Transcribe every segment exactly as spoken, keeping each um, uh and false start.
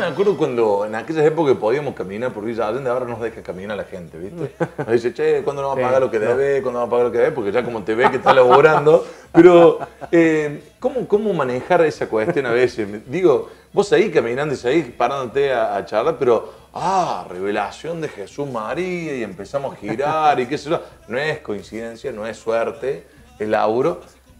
me acuerdo cuando en aquellas épocas podíamos caminar por Villa Allende, ahora nos deja caminar la gente, ¿viste? Nos dice, che, ¿cuándo nos va a pagar lo que debe? ¿Cuándo va a pagar lo que debe? Porque ya como te ve que está laborando. Pero, eh, ¿cómo, ¿cómo manejar esa cuestión a veces? Digo, vos ahí caminando y seguís parándote a, a charlar, pero, ah, revelación de Jesús María, y empezamos a girar y qué sé yo. No es coincidencia, no es suerte, es laburo.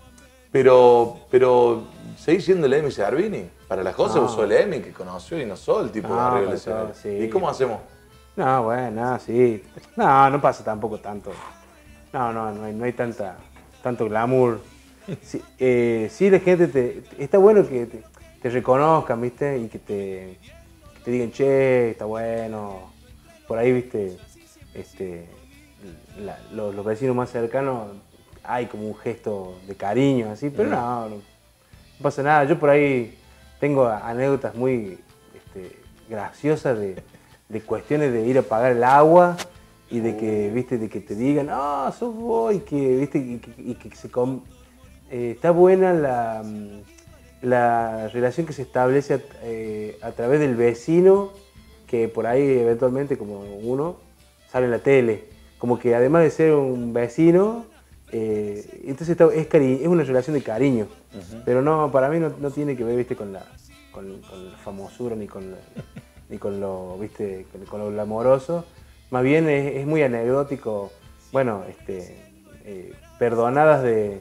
Pero, pero seguís siendo el Emi Cervini. Para las cosas No. usó el Emi que conoció y no sos el tipo No, de arriba del para escenario. todo, sí. ¿Y cómo hacemos? No, bueno, no, sí. No, no pasa tampoco tanto. No, no, no hay, no hay tanta, tanto glamour. Sí, eh, sí, la gente te, te- está bueno que te, te reconozcan, ¿viste? Y que te, que te digan, che, está bueno. Por ahí, ¿viste? Este, la- los, los vecinos más cercanos hay como un gesto de cariño, así, pero no, no, no pasa nada. Yo por ahí tengo anécdotas muy este, graciosas de, de cuestiones de ir a pagar el agua y de que, viste, de que te digan, ah, sos vos, y que, viste, y que, y que se com- eh, está buena la, mm, la relación que se establece a, eh, a través del vecino, que por ahí eventualmente, como uno, sale en la tele. Como que además de ser un vecino, eh, entonces está- es, cari- es una relación de cariño. Pero no, para mí no, no tiene que ver, viste, con la, con, con la famosura ni con, la- ni con lo, viste, con, con lo glamoroso. Más bien es, es muy anecdótico, bueno, este, eh, perdonadas de,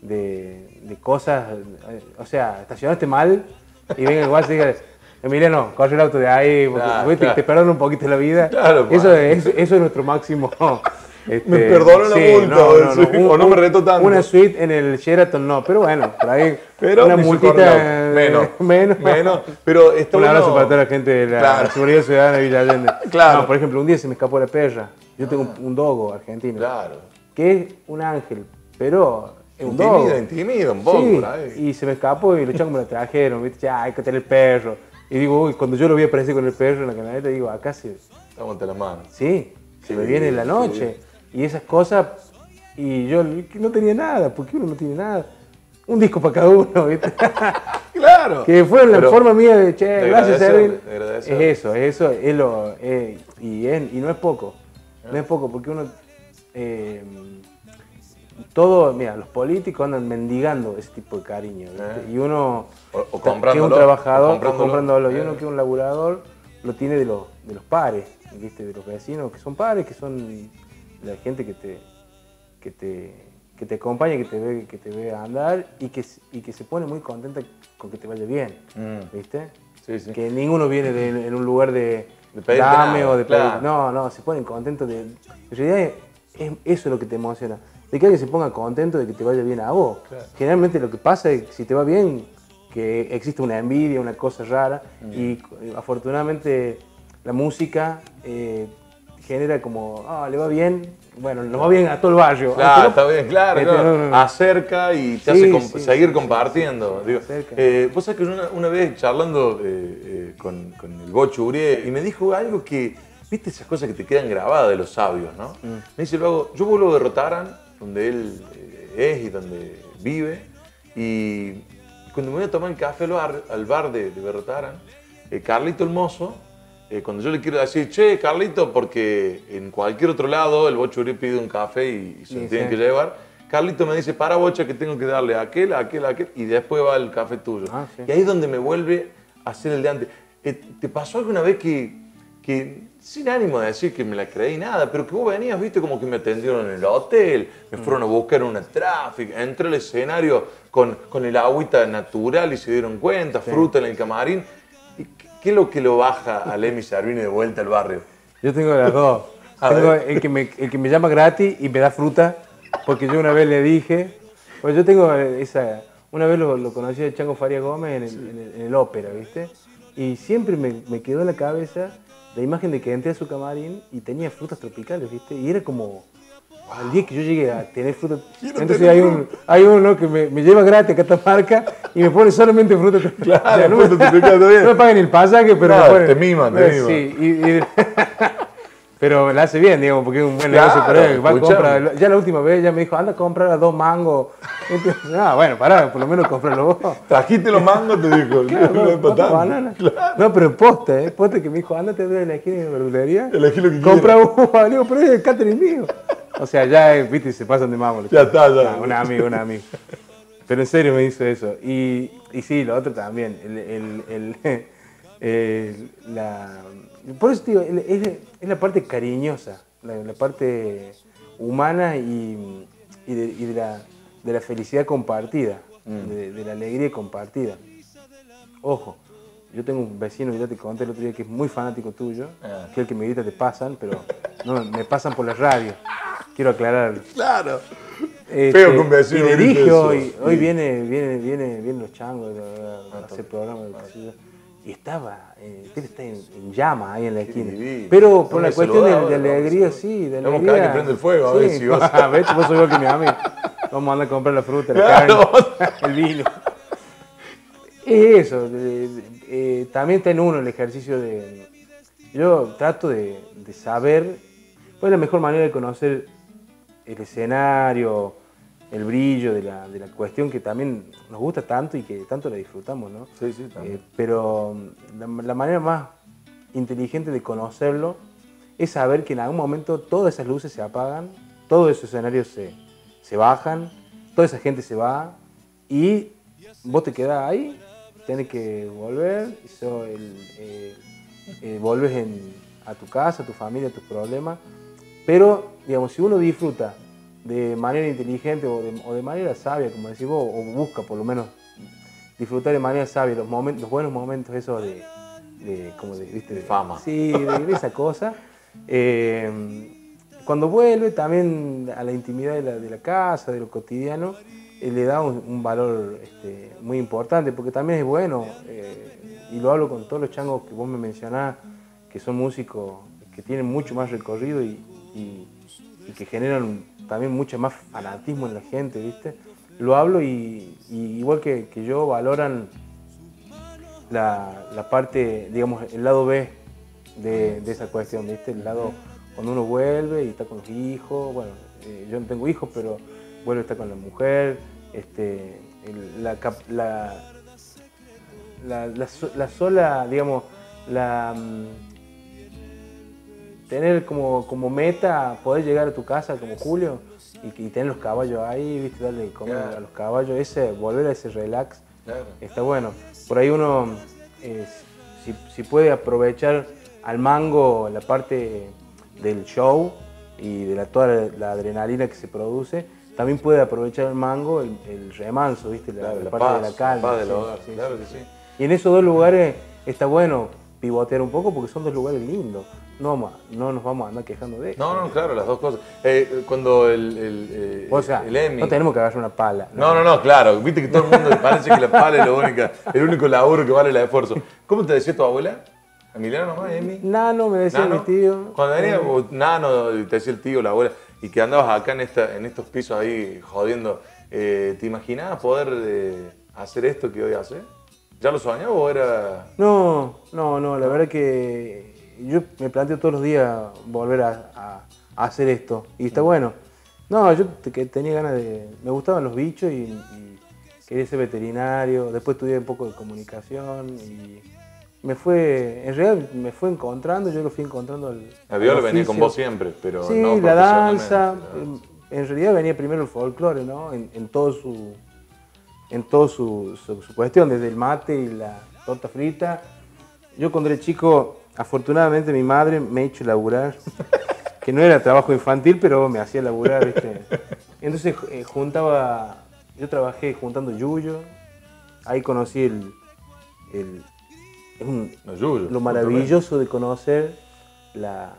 de, de cosas, eh, o sea, estacionaste mal y venga igual y diga, Emiliano, corre el auto de ahí, porque Claro, viste, claro. te perdona un poquito la vida. Claro, eso, padre. es, eso es nuestro máximo. Este, Me perdonó la multa, sí, o no me retó tanto. Una suite en el Sheraton no, pero bueno, por ahí Pero una me hizo multita correr el auto. menos, menos. menos. Pero está Un bueno. abrazo para toda la gente de la Claro. Seguridad Ciudadana de Villa Allende. Claro. No, por ejemplo, un día se me escapó la perra. Yo tengo un, un dogo argentino. Claro. Que es un ángel, pero es un Intimida, dogo. intimida un poco Sí, por ahí. y se me escapó y los changos me lo trajeron, ¿viste? Ya, hay que tener el perro. Y digo, uy, cuando yo lo vi aparecer con el perro en la camioneta, digo, acá se... Estamos ante las manos. Sí, se Sí, me viene la noche. Y esas cosas, y yo no tenía nada, porque uno no tiene nada. Un disco para cada uno, ¿viste? Claro. Que fue la Pero forma mía de, che, de gracias, agradecer, Erwin. de agradecer. Es eso, es eso, es lo, eh, y, es- y no es poco, no es poco, porque uno, eh, todo, mira, los políticos andan mendigando ese tipo de cariño, ¿viste? Eh. Y uno, O- o que es comprándolo, un trabajador, o o comprándolo. comprándolo, y Eh. uno que es un laburador, lo tiene de los, de los pares, ¿viste? De los vecinos, que son pares, que son la gente que te, que te, que te acompaña, que te ve, que te ve andar y que, y que se pone muy contenta con que te vaya bien, Mm. ¿viste? Sí, sí. Que ninguno viene de- en un lugar de, De pedirte dame nada, o de claro. pedir- no, no, se ponen contentos de, en realidad es, es- eso es lo que te emociona, de que alguien se ponga contento de que te vaya bien a vos. Claro. Generalmente lo que pasa es que si te va bien, que existe una envidia, una cosa rara, Mm. y eh, afortunadamente la música eh, genera como, ah, le va bien, bueno, nos va bien a todo el barrio. Claro, Aunque no- está bien, claro, Este, claro. no, no, no. Acerca y te Sí, hace com- sí, seguir sí, compartiendo. sí, sí, Digo, acerca. eh, vos sabés que yo una, una vez charlando eh, eh, con, con el Bocho Urié y me dijo algo que, viste esas cosas que te quedan grabadas de los sabios, ¿no? Mm. Me dice luego, yo vuelvo de Rotarán, donde él eh, es y donde vive, y cuando me voy a tomar el café al bar, al bar de, de Berrotarán, eh, Carlito el mozo, eh, cuando yo le quiero decir, che, Carlito, porque en cualquier otro lado el Bocho Urié pide un café y, y se lo Sí, tienen sí. que llevar, Carlito me dice, para Bocha que tengo que darle a aquel, a aquel, a aquel, y después va el café tuyo. Ah, sí. Y ahí es donde me vuelve a hacer el de antes. Eh, ¿Te pasó alguna vez que, que, sin ánimo de decir que me la creí nada, pero que vos venías, viste, como que me atendieron en el hotel, me fueron a buscar una tráfico, entré al escenario con, con el agüita natural y se dieron cuenta, fruta en el camarín? ¿Y qué, qué es lo que lo baja al Emi Cervini de vuelta al barrio? Yo tengo las dos. A Tengo ver. el que, me, el que me llama gratis y me da fruta, porque yo una vez le dije, pues yo tengo esa, una vez lo, lo conocí a Chango Faria Gómez en el, en el- en el ópera, ¿viste? Y siempre me, me quedó en la cabeza la imagen de que entré a su camarín y tenía frutas tropicales, ¿viste? Y era como, al día que yo llegué a tener frutas, Quiero entonces tener hay, un, hay uno que me, me lleva gratis a Catamarca y me pone solamente frutas tropicales. Claro, no, me, frutas tropicales, está bien. no me pagan ni el pasaje, pero Claro, me pone, te miman, te Eh, miman. Sí, y, y- Pero la hace bien, digamos, porque es un buen Claro, negocio para él. Va a escuchame. comprar, ya la última vez ya me dijo, anda a comprar a dos mangos. Ah, bueno, pará, por lo menos comprarlo vos. Trajiste los mangos, te dijo. Claro, No, no, es para cuatro tanto. bananas. Claro. No, pero en posta, ¿eh? Posta que me dijo, ándate de la esquina de la verdulería. Elegí lo que Compra quieras. uva. Le digo, pero es el catering mío. O sea, ya, eh, viste, se pasan de mambo. Ya está, ya. Ah, un amigo, un amigo. Pero en serio me hizo eso. Y, y sí, lo otro también. El, el, el, el- la, por eso, tío, es, es la parte cariñosa, la, la parte humana y, y, de, y de, la, de la felicidad compartida, mm. de, de la alegría compartida. Ojo, yo tengo un vecino que ya te conté el otro día que es muy fanático tuyo, ah. que es el que me grita te pasan, pero no, me pasan por la radio. Quiero aclararlo. Claro. Este, Feo con vecino. Y le dije eso. hoy, hoy sí. viene, viene, viene, vienen los changos a, a hacer programa de ah. Y estaba, eh, está en, en llama ahí en la esquina. Sí, pero por no la cuestión de, de alegría, sí, de alegría. Vamos cada que prende el fuego, a sí, ver si vas. A ver, vos sos igual que mi amigo. Vamos a andar a comprar la fruta, la claro. carne, el vino. Es eso, de, de, eh, también está en uno el ejercicio de... Yo trato de, de saber, pues la mejor manera de conocer el escenario, el brillo de la, de la cuestión que también nos gusta tanto y que tanto la disfrutamos, ¿no? Sí, sí, también. Eh, pero la, la manera más inteligente de conocerlo es saber que en algún momento todas esas luces se apagan, todos esos escenarios se, se bajan, toda esa gente se va y vos te quedás ahí, tenés que volver, y so, el, eh, eh, volves en, a tu casa, a tu familia, a tus problemas, pero digamos, si uno disfruta de manera inteligente o de, o de manera sabia, como decís vos, o busca por lo menos disfrutar de manera sabia los, momentos, los buenos momentos esos de, de, como de, ¿viste? de fama. Sí, de, de esa cosa. Eh, cuando vuelve también a la intimidad de la, de la casa, de lo cotidiano, eh, le da un, un valor este, muy importante, porque también es bueno, eh, y lo hablo con todos los changos que vos me mencionás, que son músicos que tienen mucho más recorrido y, y, y que generan también mucho más fanatismo en la gente, ¿viste? Lo hablo y, y igual que, que yo, valoran la, la parte, digamos, el lado B de, de esa cuestión, ¿viste? El lado cuando uno vuelve y está con los hijos, bueno, eh, yo no tengo hijos, pero vuelve a estar con la mujer, este, el, la, la, la, la, la sola, digamos, la... tener como, como meta poder llegar a tu casa como Julio y, y tener los caballos ahí, ¿viste? Darle de comer claro. a los caballos, ese, volver a ese relax, claro. Está bueno. Por ahí uno, eh, si, si puede aprovechar al mango la parte del show y de la, toda la, la adrenalina que se produce, también puede aprovechar el mango el, el remanso, ¿viste? La, claro, la la parte paz, de la calma. La paz del sí, hogar, sí, claro sí, que sí. sí. Y en esos dos lugares está bueno pivotear un poco porque son dos lugares lindos. No, no nos vamos a andar quejando de eso. No, no, claro, las dos cosas. Eh, cuando el, el, eh, o sea, el Emi... no tenemos que agarrar una pala. No, no, no, no, claro. Viste que todo el mundo parece que la pala es lo única, el único laburo que vale el esfuerzo. ¿Cómo te decía tu abuela? ¿Emiliano nomás, Emi? Nano, me decía Nano. mi tío. Cuando venía eh. Nano, te decía el tío, la abuela, y que andabas acá en, esta, en estos pisos ahí jodiendo, eh, ¿te imaginabas poder eh, hacer esto que hoy haces? ¿Ya lo soñabas o era...? No, no, no, la verdad que yo me planteo todos los días volver a, a, a hacer esto y está bueno. No, yo te, tenía ganas de... Me gustaban los bichos y, y quería ser veterinario, después estudié un poco de comunicación y me fue... En realidad me fue encontrando, yo lo fui encontrando al... La viola venía con vos siempre, pero sí, no la danza, ¿no? En realidad venía primero el folclore, ¿no? En, en todo su... en toda su, su, su cuestión, desde el mate y la torta frita. Yo cuando era chico, afortunadamente mi madre me ha hecho laburar, que no era trabajo infantil, pero me hacía laburar, ¿viste? Entonces eh, juntaba, yo trabajé juntando yuyo, ahí conocí el, el es un, no, yuyo, lo maravilloso de conocer la,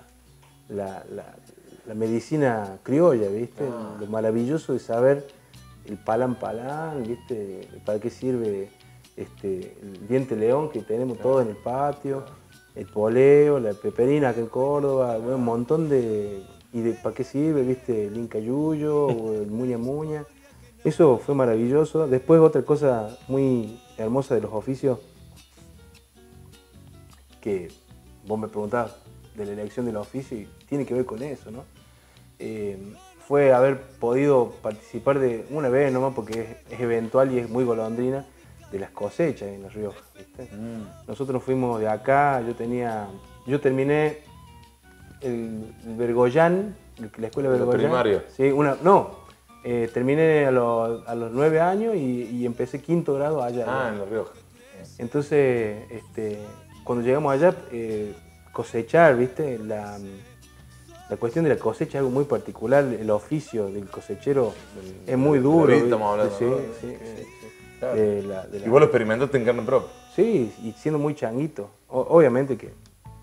la, la, la medicina criolla, ¿viste? Ah. Lo maravilloso de saber el palán palán, ¿viste? ¿Para qué sirve este, el diente león que tenemos claro. Todo en el patio? El poleo, la peperina acá en Córdoba, bueno, un montón de... ¿Y de para qué sirve, viste? El inca yuyo o el muña muña. Eso fue maravilloso. Después otra cosa muy hermosa de los oficios, que vos me preguntabas, de la elección del oficio y tiene que ver con eso, ¿no? Eh, fue haber podido participar de una vez nomás, porque es, es eventual y es muy golondrina, de las cosechas en La Rioja, ¿viste? Mm. Nosotros nos fuimos de acá, yo tenía, yo terminé el, el Bergollán, la escuela de Bergollán. ¿Primaria? Sí, una, no, eh, terminé a los, a los nueve años y, y empecé quinto grado allá. Ah, ¿no? en La Rioja. Entonces, este, cuando llegamos allá, eh, cosechar, ¿viste? La, la cuestión de la cosecha es algo muy particular, el oficio del cosechero es muy duro. Estamos hablando, sí, ¿no? sí, sí, sí. Claro. De la, de la... Y vos lo experimentaste en carne propia. Sí, y siendo muy changuito. O, obviamente que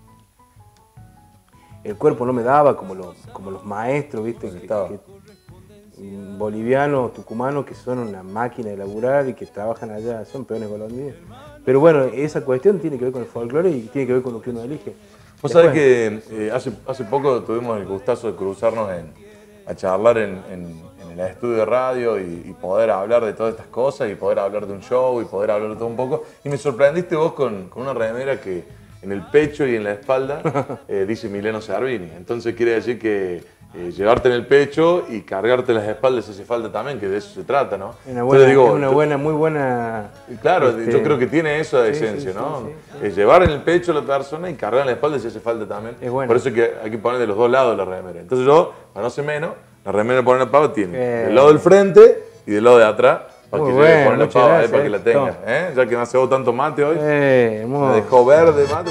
el cuerpo no me daba como los, como los maestros, ¿viste? Que, que, bolivianos, tucumanos, que son una máquina de laburar y que trabajan allá, son peones golondrinos. Pero bueno, esa cuestión tiene que ver con el folclore y tiene que ver con lo que uno elige. Vos sabés que eh, hace, hace poco tuvimos el gustazo de cruzarnos en, a charlar en, en en el estudio de radio y, y poder hablar de todas estas cosas y poder hablar de un show y poder hablar de todo un poco. Y me sorprendiste vos con, con una remera que en el pecho y en la espalda eh, dice Emiliano Cervini. Entonces quiere decir que eh, llevarte en el pecho y cargarte las espaldas hace falta también, que de eso se trata, ¿no? Una buena, digo, es una buena, muy buena... Claro, este... yo creo que tiene esa sí, esencia, sí, ¿no? Sí, sí, sí. Es llevar en el pecho a la persona y cargar en la espalda si hace falta también. Es bueno. Por eso es que hay que poner de los dos lados la remera. Entonces yo, para no ser menos, la remera poner la pava tiene eh. del lado del frente y del lado de atrás para muy que bueno, poner la pava, gracias, eh, para que la tenga. ¿eh? Ya que me hace tanto mate hoy, eh, me dejó verde mate.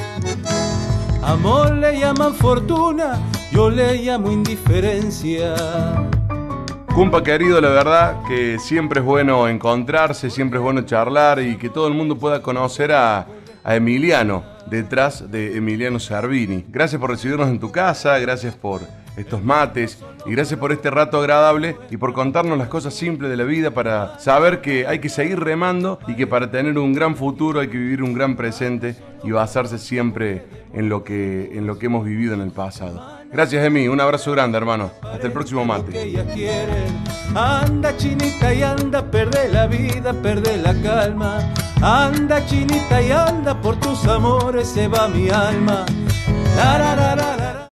Amor le llaman fortuna, yo le llamo indiferencia. Cumpa querido, la verdad que siempre es bueno encontrarse, siempre es bueno charlar y que todo el mundo pueda conocer a, a Emiliano, detrás de Emiliano Cervini. Gracias por recibirnos en tu casa, gracias por estos mates y gracias por este rato agradable y por contarnos las cosas simples de la vida para saber que hay que seguir remando y que para tener un gran futuro hay que vivir un gran presente y basarse siempre en lo que, en lo que hemos vivido en el pasado. Gracias, Emi, un abrazo grande, hermano. Hasta el próximo mate. Anda, chinita, y anda, perde la vida, perde la calma. Anda, chinita, y anda, por tus amores se va mi alma. La, la, la, la, la.